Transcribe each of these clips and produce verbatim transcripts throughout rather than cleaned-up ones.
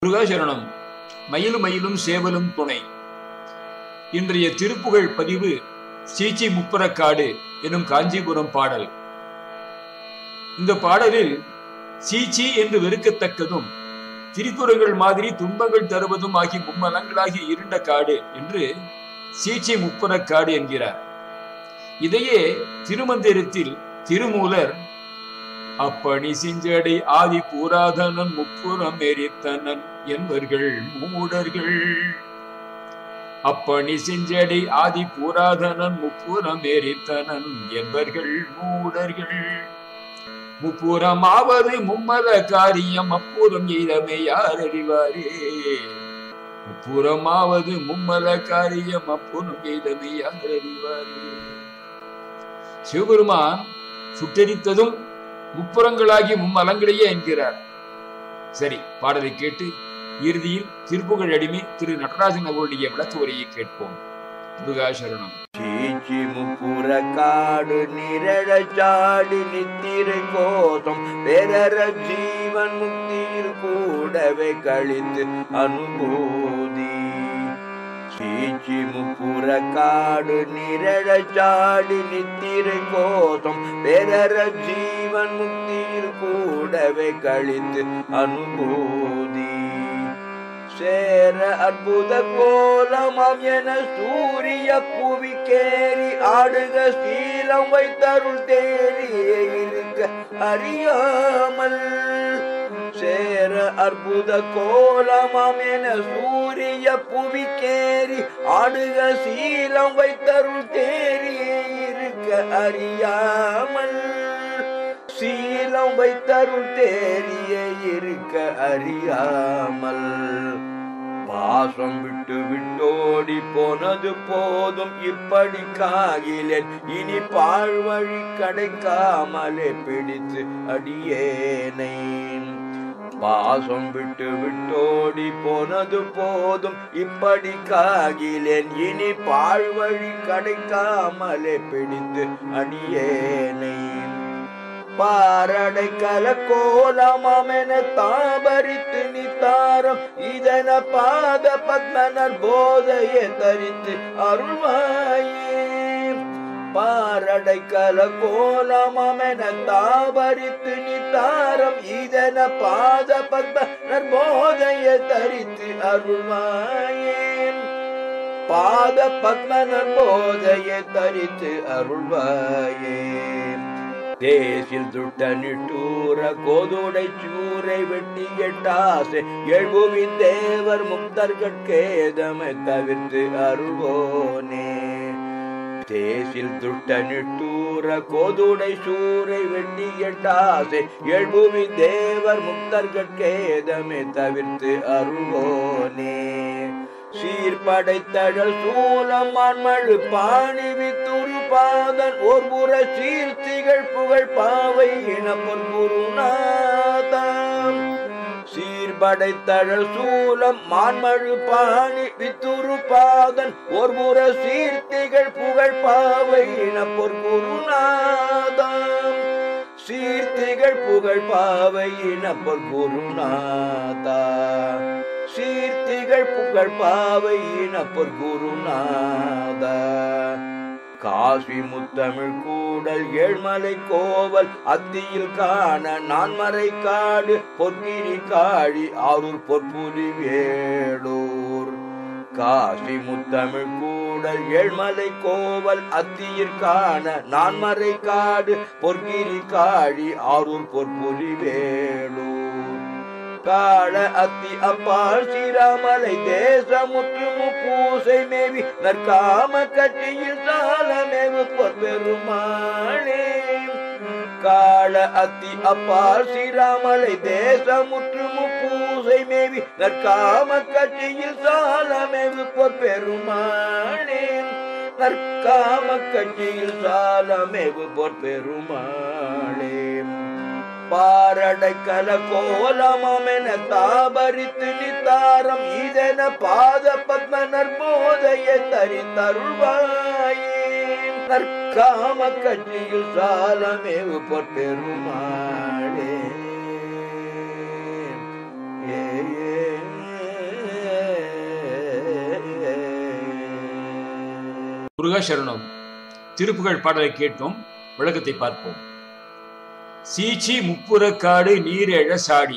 முருகாசரணம். மயிலும் மயிலும் சேவலும் துணை. இன்றைய திருப்புகழ் பதிவு சீச்சி முப்புறக்காடு எனும் காஞ்சிபுரம் பாடல். இந்த பாடலில் சீச்சி என்று வெறுக்கத்தக்கதும் திரிபுரங்கள் மாதிரி துன்பங்கள் தருவதும் ஆகி மும்மலங்களாகி இருண்ட காடு என்று சீச்சி முப்புறக்காடு என்கிறார். இதையே திருமந்திரத்தில் திருமூலர் அப்பணி சிஞ்சடை ஆதி பூராதனன் முப்புறம் எரித்தனன் என்பர்கள் மூடர்கள். அப்பணி சிஞ்சடை ஆதி பூராதனன் முப்புறம் எரித்தனன் என்பர்கள் மூடர்கள். முப்புறமாவது மும்மல காரியம் அப்புறம் எய்தமை யார் அறிவாரே. முப்புறமாவது மும்மல காரியம் அப்புறம் எய்தமை யார் அறிவாரே. சிவபெருமான் சுட்டரித்ததும் முப்புறங்களாகி மும்மலங்களையே என்கிறார். சரி, பாடலை கேட்டு இறுதியில் திருப்புகழ் அடிமை திரு நடராஜன் அவருடைய விளக்க உரையை கேட்போம். முருகாசரணம். சீச்சி முப்புற காடு நிரழச்சாடி நித்திரை கோஷம் பெறற ஜீவன் முக்தியில் கூடவே கழித்து அனுபூதி. சீச்சி முப்புற காடு நிரழச்சாடி நித்திரை கோஷம் பெறற ஜீவன் முக்தியில் கூடவே கழித்து அனுபூதி. சேர அற்புத கோலமாம் என சூரிய புவிக்கேறி ஆடுக சீலம் வைத்தருள் தேடி இருக்க அறியாமல். சேர அற்புத கோலமாம் என சூரிய புவிக்கேறி ஆடுக சீலம் வைத்தருள் தேடி இருக்க அறியாமல். சீலம் வைத்தருள் தேறிய இருக்க அறியாமல். பாசம் விட்டு விட்டோடி போனது போதும் இப்படி காகிலேன் இனி பாழ்வழி கிடைக்காமலே பிடித்து அடியேனை. பாசம் விட்டு விட்டோடி போனது போதும் இப்படி காகிலேன் இனி பாழ்வழி கிடைக்காமலே பிடித்து அடியேனை. பாரடை கல கோலமென தாபரித்து நித்தாரம் இதன பாத பத்மனர் போதையை தரித்து அருள்வாயே. பாரடை கல கோலமென தாபரித்து நித்தாரம் இதன பாத பத்மனர் போதையை தரித்து அருள்வாயே. பாத பத்மனர் போதையை தரித்து அருள்வாயே. தேசில் துட்ட நிட்டூர கோதுடை சூரை வெட்டி எட்டாசை எழுபுவி தேவர் முக்தர்கட்கேதமை தவிர்த்து அருள்வோனே. தேசில் துட்ட நிட்டூர கோதுடை சூரை வெட்டி எட்டாசை எழுபுவி தேவர் முக்தர்கட்கேதமை தவிர்த்து அருள்வோனே. சீர்படைத்தழல் சூலம் ஆண்மழு பாணி வித்துரு பாதன் ஓர் புற சீர்த்திகள் புகழ் பாவை இனப்பொன் குருநாதம். சீர்படைத்தழல் சூலம் மான்மழு பாணி வித்துரு பாதன் ஓர் புற சீர்த்திகள் புகழ் பாவை இனப்பொன் குருநாதம். சீர்த்திகள் புகழ் பாவை இனப்பொன் குருநாதா. சீர்த்திகள் புகழ் பாவை இனப்பொர் குருநாதா. காசி முத்தமிழ் கூடல் ஏழ்மலை கோவல் அத்தியில் காண நான்மறை காடு பொற்கிரி காழி ஆரூர் பொற்புலி வேளூர். காசி முத்தமிழ் கூடல் ஏழ்மலை கோவல் அத்தியில் காண நான்மறை காடு பொற்கிரி காழி ஆரூர் பொற்புலி வேளூர். காள அத்தி அப்பால் ஸ்ரீராமலை தேசமுற்று முப்பூசை மேவி நற்காம கட்சியில் சாலமேவு பொற்பெருமானே. காள அத்தி அப்பால் ஸ்ரீராமலை தேசமுற்று முப்பூசை மேவி நற்காம கட்சியில் சாலமேவு பொற்பெருமானே. நற்காம கட்சியில் சாலமேவு பொற்பெருமானே. பாரடை கல கோலமென தாபரித்து நித்தாரம் இதன பாத பத்மனர் போதையை தரித்தருள்வாயே. நற்காம கட்சியில் சாலமேவு பொற்பெருமாளே. ஏ முருகசரணம். திருப்புகழ் பாடலை கேட்டும் விளக்கத்தை பார்ப்போம். சீச்சி முப்புறக்காடு நீரெழ சாடி.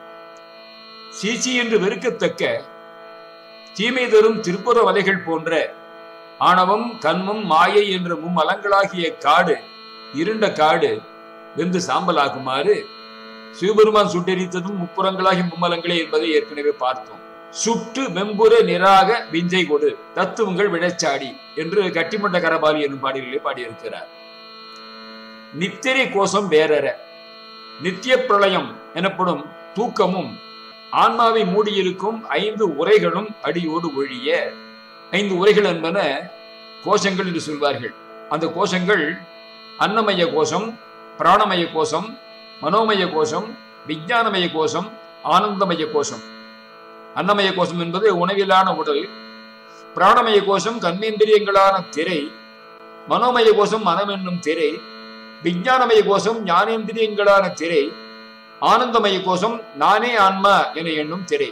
சீச்சி என்று வெறுக்கத்தக்க தீமை தரும் திருப்புற வலைகள் போன்ற ஆணவம், கண்மம், மாயை என்ற மும்மலங்களாகிய காடு, இருண்ட காடு வெந்து சாம்பலாகுமாறு சிவபெருமான் சுட்டெரித்ததும் முப்புறங்களாகி மும்மலங்களே என்பதை ஏற்கனவே பார்த்தோம். சுட்டு வெம்புற நிராக விஞ்சை கொடு தத்துவங்கள் விழச்சாடி என்று கட்டிமண்ட கரபாலி என்னும் பாடலிலே பாடியிருக்கிறார். நித்திரை கோஷம் வேறற. நித்திய பிரளயம் எனப்படும் தூக்கமும் ஆன்மாவை மூடியிருக்கும் ஐந்து உரைகளும் அடியோடு ஒழிய. ஐந்து உரைகள் என்பன கோஷங்கள் என்று சொல்வார்கள். அந்த கோஷங்கள் அன்னமய கோஷம், பிராணமய கோஷம், மனோமய கோஷம், விஞ்ஞானமய கோஷம், ஆனந்தமய கோஷம். அன்னமய கோஷம் என்பது உணவிலான உடல், பிராணமய கோஷம் கண்மேந்திரியங்களான திரை, மனோமய கோஷம் மனம் என்னும் திரை, விஞ்ஞானமய கோஷம் ஞானேந்திரியங்களான திரை, ஆனந்தமய கோஷம் நானே ஆன்மா என எண்ணும் திரை.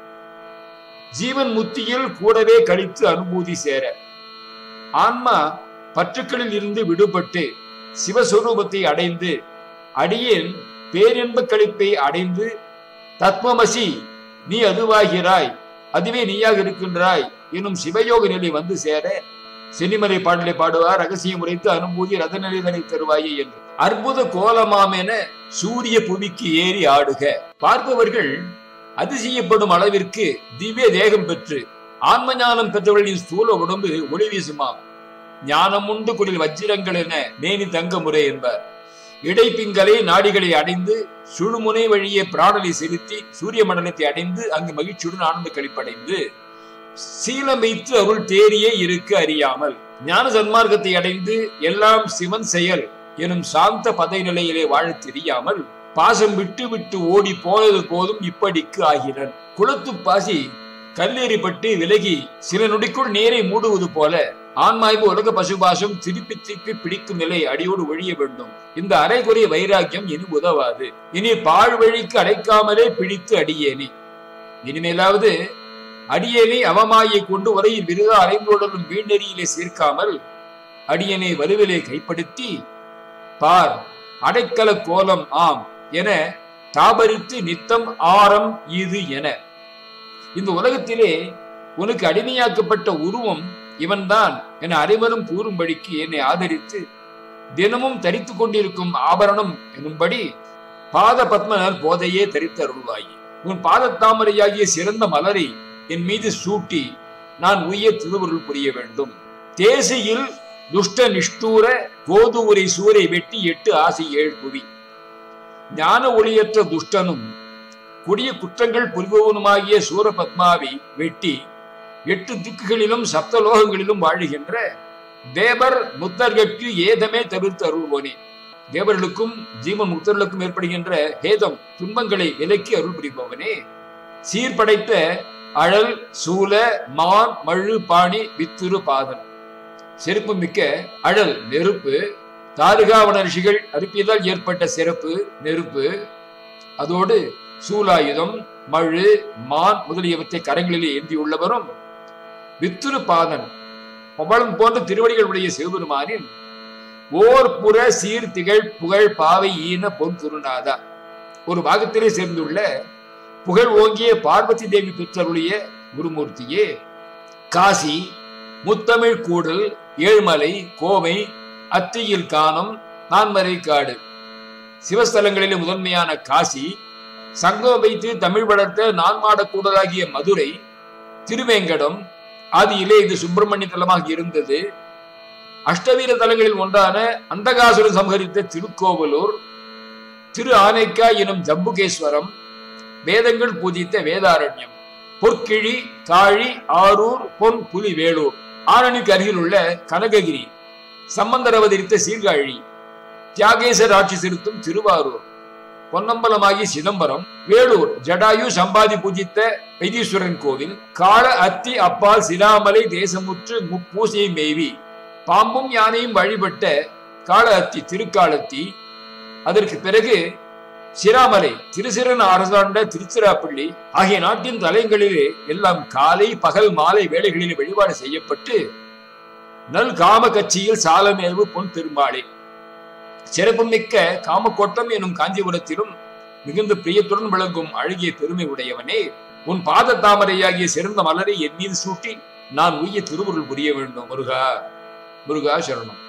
ஜீவன் முத்தியில் கூடவே கழித்து அனுபூதி சேர. ஆன்மா பற்றுக்களில் இருந்து விடுபட்டு சிவஸ்வரூபத்தை அடைந்து அடியேன் பேரின்ப கழிப்பை அடைந்து தத்வமசி நீ அதுவாகிறாய், அதுவே நீயாக இருக்கின்றாய் எனும் சிவயோக நிலை வந்து சேர சென்னிமலை பாடலை பாடுவார். ரகசியம் உரைத்து அனுபூதி ரத நிலைதனை தருவாயே என்று. அற்புத கோலமாம் என சூரிய புவிக்கு ஏறி ஆடுக. பார்ப்பவர்கள் அதிசயப்படும் அளவிற்கு திவ்ய தேகம் பெற்று ஆன்ம ஞானம் பெற்றவர்களின் ஸ்தூல உடம்பு ஒளி வீசுமாம். ஞானம் உண்டு குடில் வஜ்ரங்கள் என மேனி தங்க முறை என்பார். இடைப்பிங்களை நாடிகளை அடைந்து சுழுமுனை வழியே பிராணலை செலுத்தி சூரிய மண்டலத்தை அடைந்து அங்கு மகிழ்ச்சியுடன் ஆனந்த கழிப்படைந்து சீலம் வைத்து அருள் தேரியே இருக்க அறியாமல் ஞான சன்மார்க்கத்தை அடைந்து எல்லாம் சிவன் செயல் எனும் சாந்த பதை நிலையிலே வாழ தெரியாமல் பாசம் விட்டு விட்டு ஓடி போனது போதும் இப்படிக்கு ஆகிறன். குளத்து பாசி கல்லெறிப்பட்டு விலகி சில நொடிக்குள் நீரை மூடுவது போல ஆன்மாய்வு உலக பசுபாசம் திருப்பி திருப்பி பிடிக்கும் நிலை அடியோடு ஒழிய வேண்டும். இந்த அரைகுறைய வைராக்கியம் இனி உதவாது. இனி பாழ் வழிக்கு அடைக்காமலே பிடித்து அடியேனே. இனிமேலாவது அடியேனை அவமாயை கொண்டு உரையில் விருதா அரைந்தோடலும் வீணெறியிலே சேர்க்காமல் அடியனை வலுவிலே கைப்படுத்தி பார் அடைக்கல கோலம் ஆம் என தாபரித்து நித்தம் ஆரம் இது என. இந்த உலகத்திலே உனக்கு அடிமையாக்கப்பட்ட உருவம் இவன்தான் என அனைவரும் கூறும்படிக்கு என்னை ஆதரித்து தினமும் தரித்து கொண்டிருக்கும் ஆபரணம் எனும்படி பாத பத்மனர் போதையே தரித்து அருள்வாயே. உன் பாதத்தாமரையாகிய சிறந்த மலரை என் மீது சூட்டி நான் உய்ய திருவருள் புரிய வேண்டும். தேசியில் துஷ்ட நிஷ்டூர கோதுவுரை சூரை வெட்டி எட்டு ஆசை ஏழு புவி. ஞான ஒளியற்ற துஷ்டனும் கொடிய குற்றங்கள் புரிபவனுமாகிய சூரபத்மாவை வெட்டி எட்டு திக்குகளிலும் சப்தலோகங்களிலும் வாழுகின்ற தேவர் முக்தர்களுக்கு ஏதமே தவிர்த்து அருள்வோனே. தேவர்களுக்கும் ஜீவன் முக்தர்களுக்கும் ஏற்படுகின்ற ஹேதம் துன்பங்களை விலக்கி அருள் புரிபவனே. சீர்படைத்த அழல் சூல மான் மழு பாணி வித்துரு பாதன். செருப்பு மிக்க அழல் நெருப்பு, தாருகாவன ரிஷிகள் அறுப்பியதால் ஏற்பட்ட சிறப்பு நெருப்பு, அதோடு சூலாயுதம் மழு மான் முதலியவற்றை கரங்களிலே ஏந்தியுள்ளவரும் வித்துரு பாதன் பவளம் போன்ற திருவடிகள் உடைய சிவபெருமானின் ஓர் புற சீர் திகழ் புகழ் பாவை ஈன பொன் குருநாதா. ஒரு பாகத்திலே சேர்ந்துள்ள புகழ் ஓங்கிய பார்வதி தேவி பெற்றருடைய குருமூர்த்தியே. காசி முத்தமிழ் கூடல் ஏழ்மலை கோவை அத்தியில் காணும் நான்மறை காடு. சிவஸ்தலங்களிலே முதன்மையான காசி, சங்கம் வைத்து தமிழ் வளர்த்த நான்மாட கூடலாகிய மதுரை, திருவேங்கடம் ஆதியிலே இது சுப்பிரமணிய தலமாக இருந்தது. அஷ்டவீர தலங்களில் ஒன்றான அந்தகாசுரன் சம்ஹரித்த திருக்கோவலூர், திரு ஆனைக்கா எனும் ஜம்புகேஸ்வரம், வேதங்கள் பூஜித்த வேதாரண்யம், பொற்கிழி காழி ஆரூர் பொன் புலி வேலூர், ஆரணிக்கு அருகில் உள்ள கனககிரி, சம்பந்தர் அவதரித்த சீர்காழி, தியாகேசர் ஆட்சி செலுத்தும் திருவாரூர், பொன்னம்பலமாகி சிதம்பரம், வேலூர் ஜடாயு சம்பாதி பூஜித்த வைத்தீஸ்வரன் கோவில், கால அத்தி அப்பால் சிராமலை தேசமுற்று முப்பூசையை மேவி பாம்பும் யானையும் வழிபட்ட கால அத்தி திருக்காலத்தி, அதற்கு பிறகு சிராமலை திருசிறன் அரசாண்ட திருச்சிராப்பள்ளி ஆகிய நாட்டின் தலைங்களிலே எல்லாம் காலை பகல் மாலை வேளைகளிலே வழிபாடு செய்யப்பட்டு நல் காம கட்சியில் சாலமேவு பொன் திருமாளே. சிறப்புமிக்க காமக்கோட்டம் எனும் காஞ்சிபுரத்திலும் மிகுந்த பிரியத்துடன் விளங்கும் அழகிய பெருமை உடையவனே, உன் பாத தாமரையாகிய சிறந்த மலரை என் மீது சூட்டி நான் உய்ய திருவுருள் புரிய வேண்டும். முருகா முருகா சரணம்.